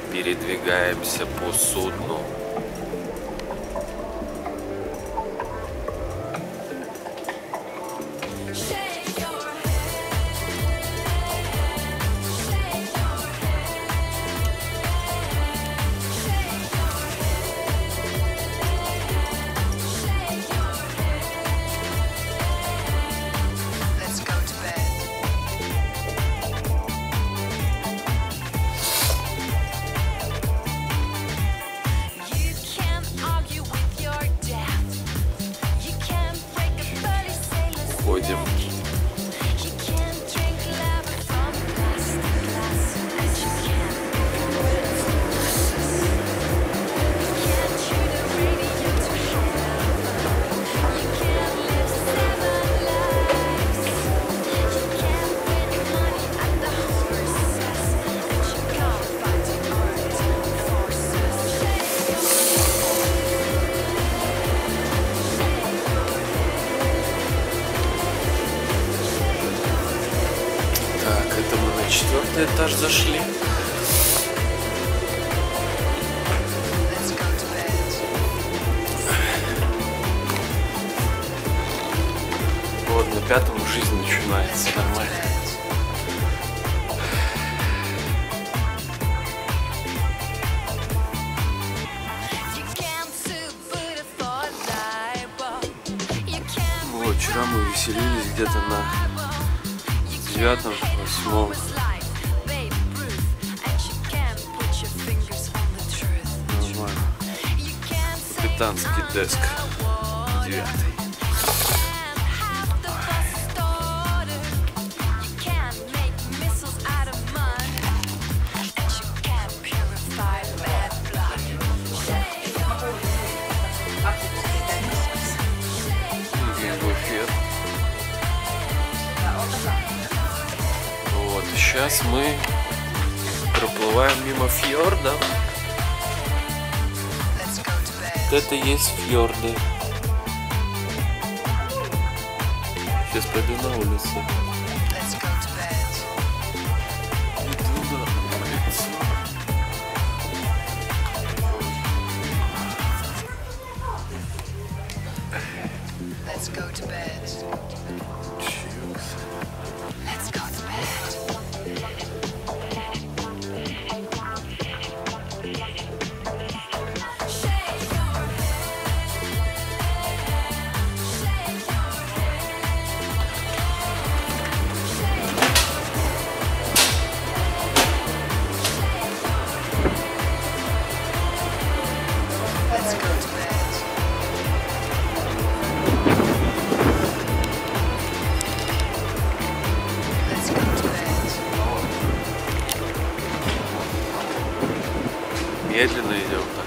Передвигаемся по судну. Уходим. Четвертый этаж зашли. Вот на пятом жизнь начинается нормально. Вот вчера мы веселились где-то на 9-м, 8-м. Капитанский деск 9. Вот, сейчас мы проплываем мимо фьорда. Это есть фьорды. Сейчас пойду на улицу. Иду на улицу. Let's go to bed. Let's go to bed. Медленно идем так.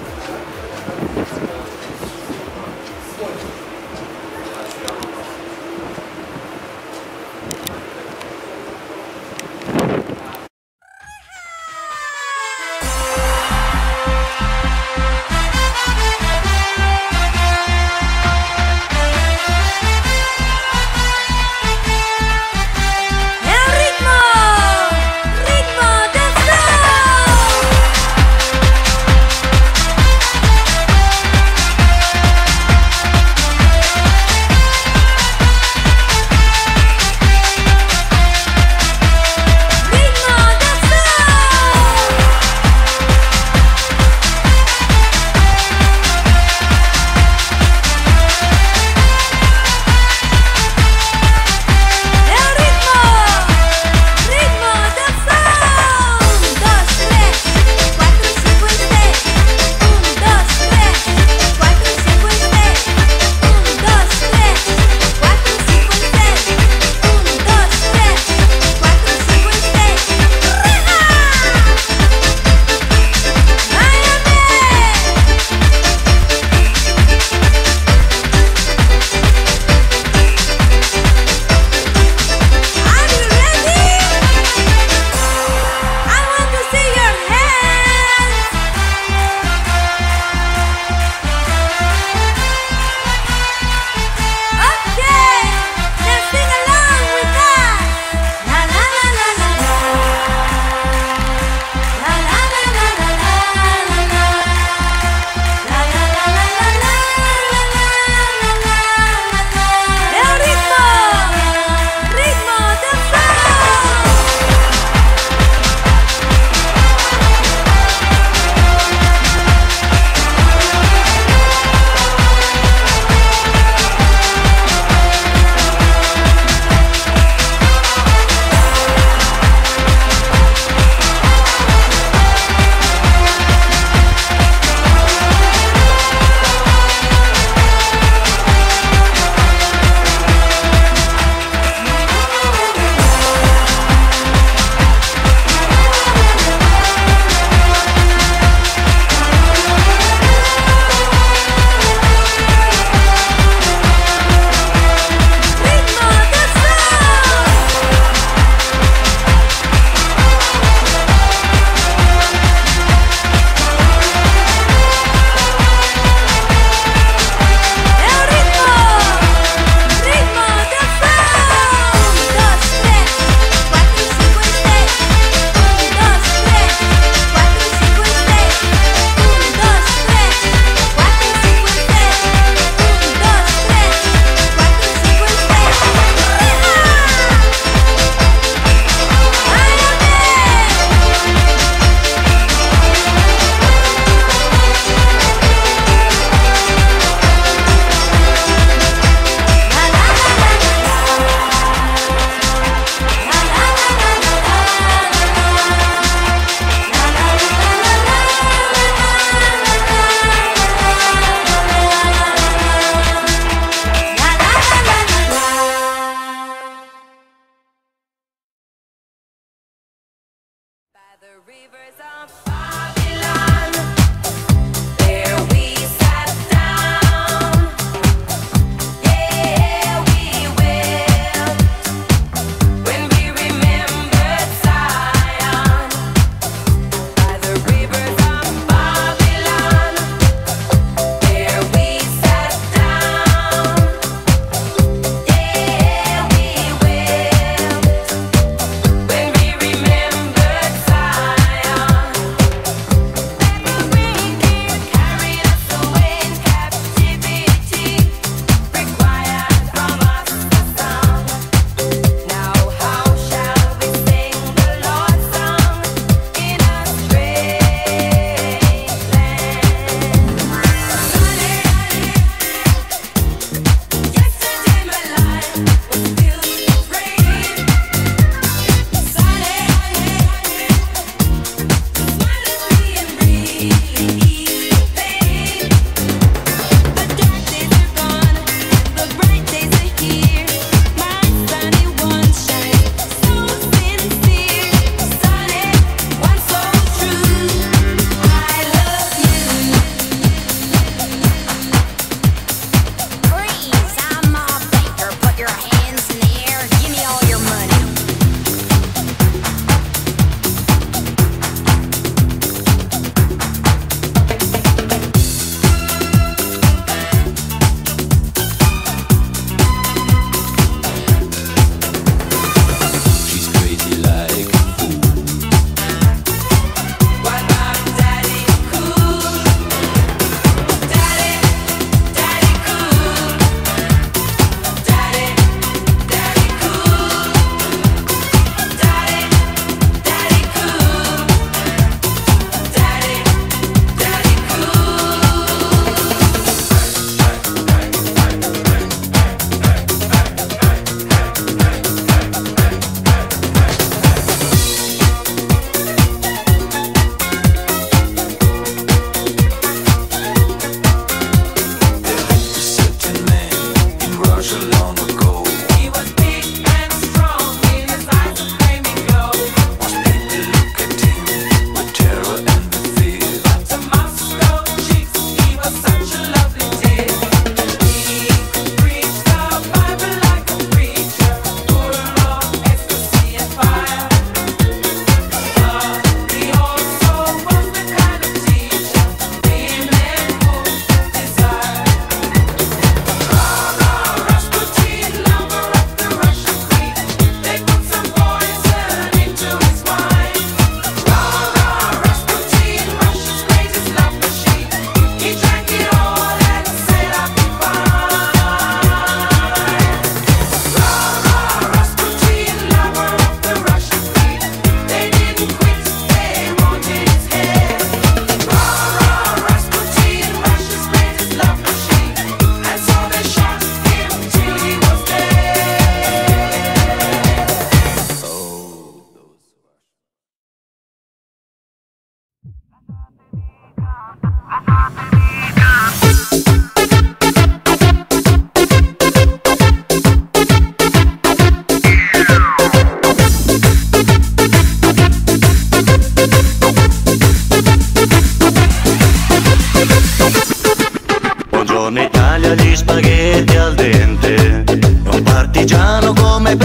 Buongiorno Italia, gli spaghetti al dente, un partigiano come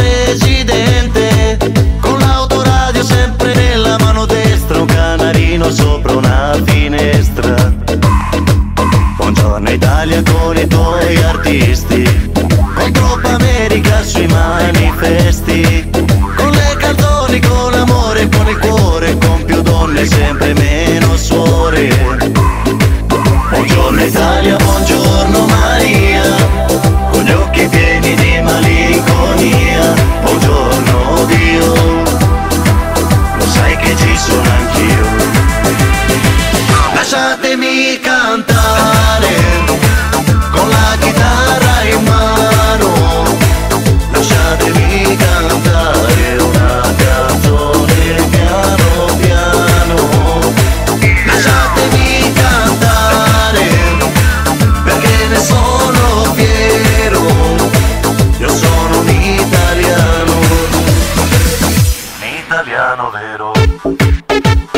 presidente, con l'autoradio sempre nella mano destra, un canarino sopra una finestra. Buongiorno Italia con i tuoi artisti, con troppa America sui manifesti, con le canzoni, con l'amore, con il cuore, con più donne, sempre meno suore. Buongiorno Italia, buongiorno Maria, con gli occhi pieni di malinconia. Buongiorno Dio, lo sai che ci sono anch'io. Lasciatemi cantare con la chitarra in mano, lasciatemi cantare una canzone piano piano. Lasciatemi cantare perché ne sono fiero, io sono un italiano vero.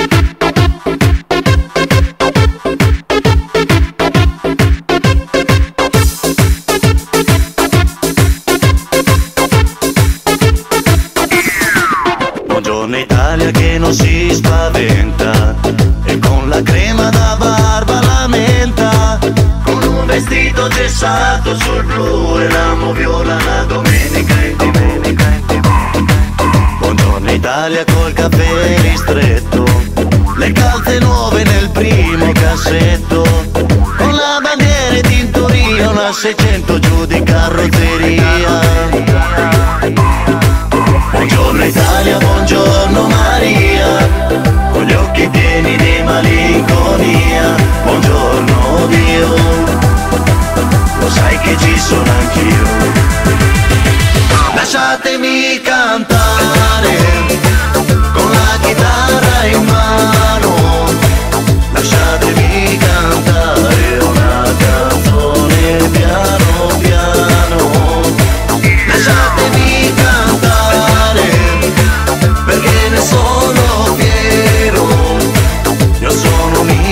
si spaventa e con la crema da barba la menta, con un vestito gessato sul blu e l'amo viola la domenica in TV. Buongiorno Italia col caffè ristretto, le calze nuove nel primo cassetto, con la bandiera in tintoria, una 600 giù di carrozzeria. Buongiorno Italia, buongiorno Maria, con gli occhi pieni di malinconia. Buongiorno Dio, lo sai che ci sono anch'io. Lasciatemi cantare con la chitarra in mano, lasciatemi cantare una canzone piano piano. Lasciatemi cantare perché ne sono fiero, io sono un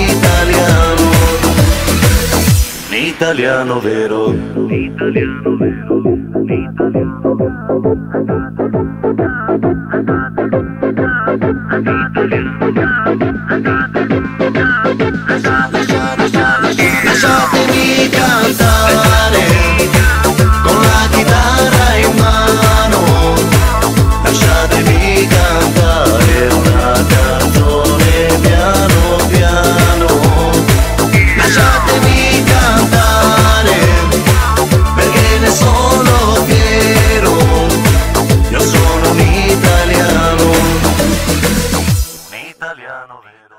italiano vero, un italiano vero, un italiano lasciatemi cantare con la chitarra in mano, lasciatemi cantare una canzone piano piano. Lasciatemi cantare perché ne sono fiero, io sono un italiano vero.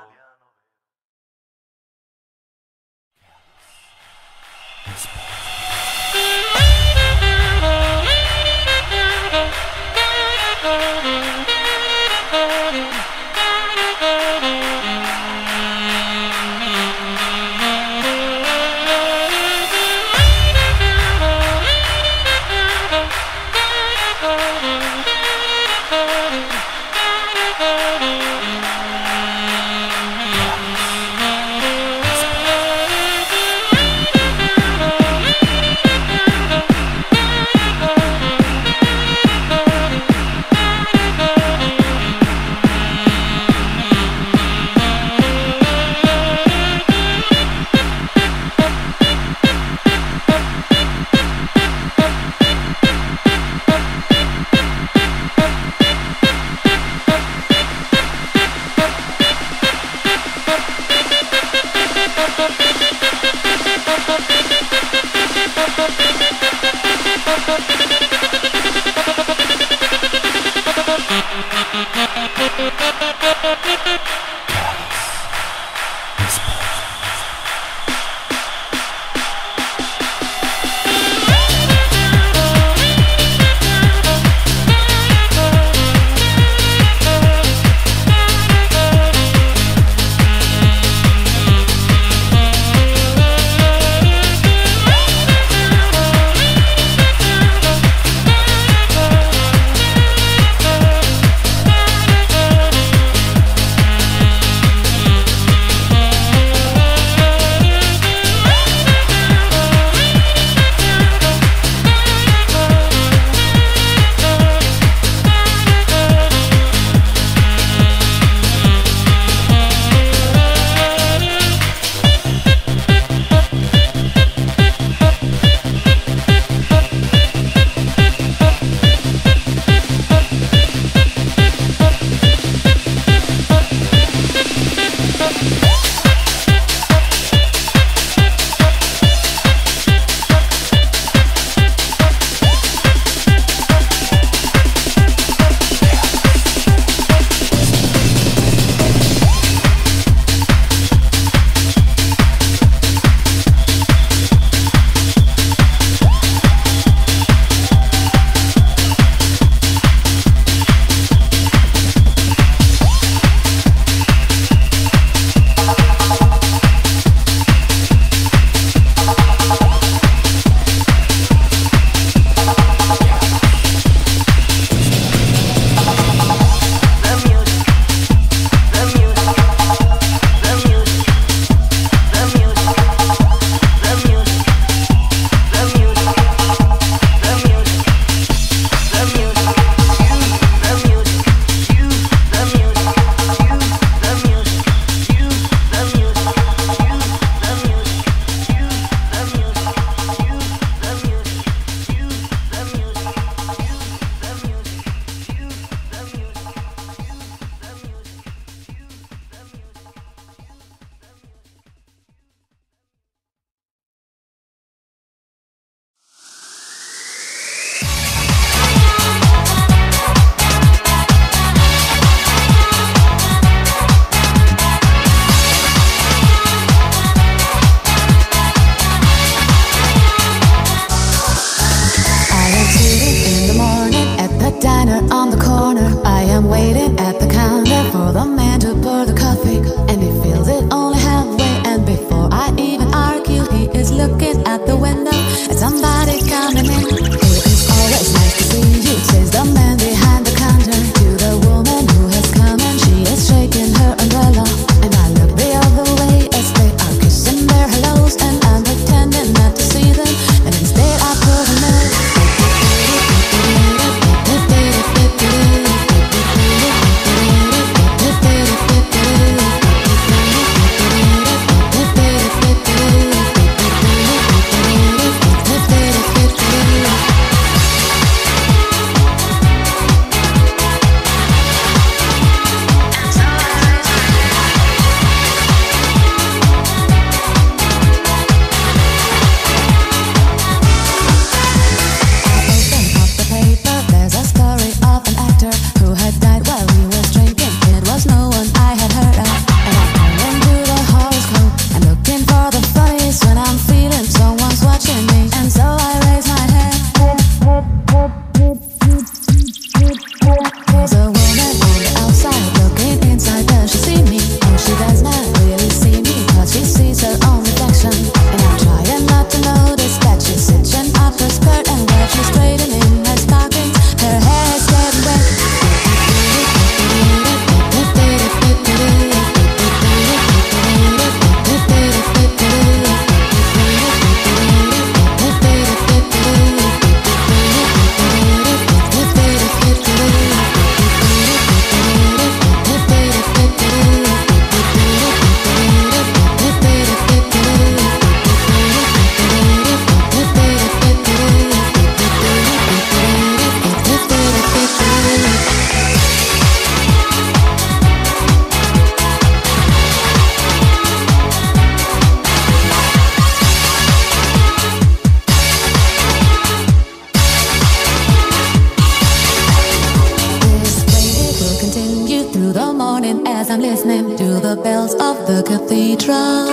listening to the bells of the cathedral.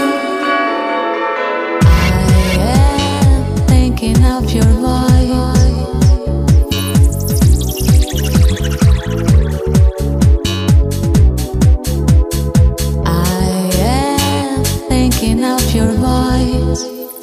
I am thinking of your voice. I am thinking of your voice.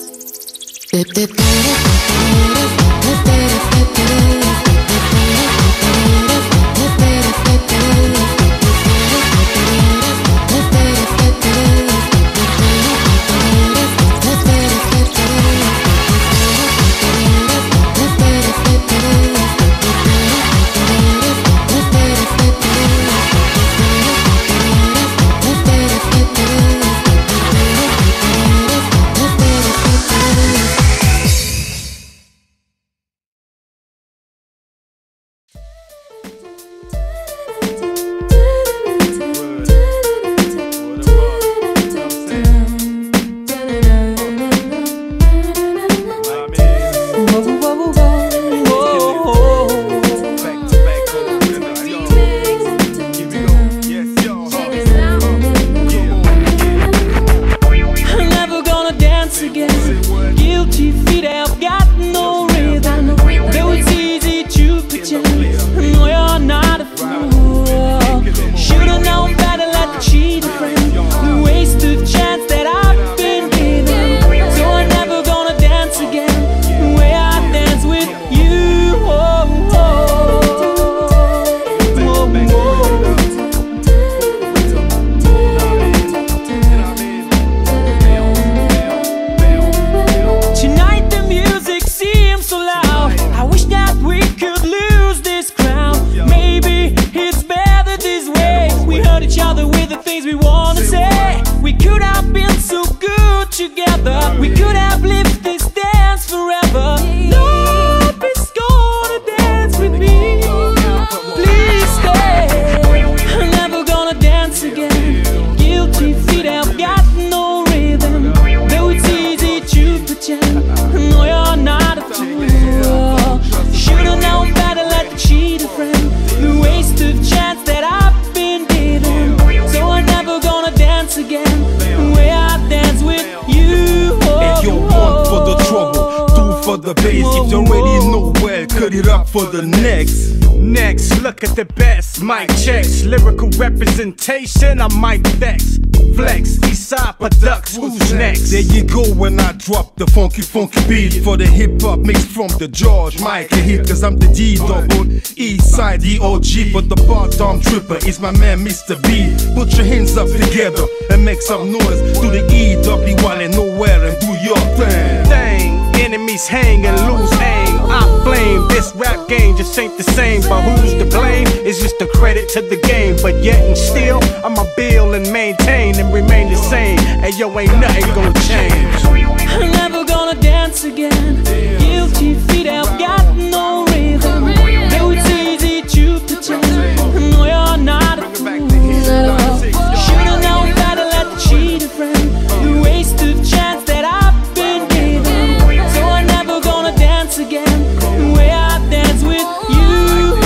Representation, I might vex. Flex, Eastside Products, who's next? There you go when I drop the funky beat for the hip-hop mixed from the George Michael hit. Cause I'm the D-double, Eastside, the OG. But the part-time tripper is my man Mr. B. Put your hands up together and make some noise. Do the EW1 and nowhere and do your thing. Enemies hang and lose aim. I flame, this rap game just ain't the same. But who's to blame? It's just a credit to the game. But yet and still, I'ma build and maintain and remain the same. And yo, ain't nothing gonna change. I'm never gonna dance again. Guilty feet have got no rhythm. Though it's easy to pretend, no, you're not a fool at all. Should've known better, let the cheater friend. The wasted chance that I've been given. So I'm never gonna dance again the way I dance with you.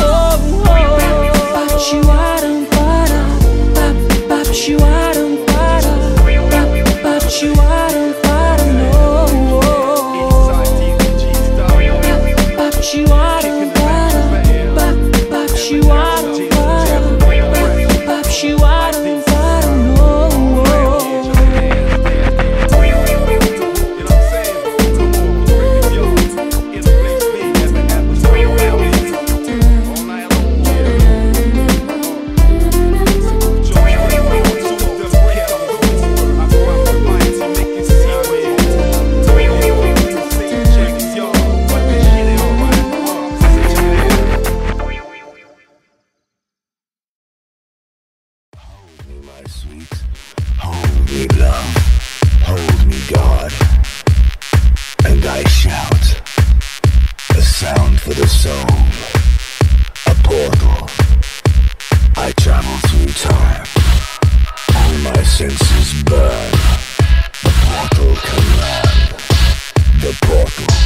Pop you out and para, pop you out and para, pop you out and para, no. Pop you out and para, pop you out and para, pop you out and para, no. Senses burn, the portal can land, the portal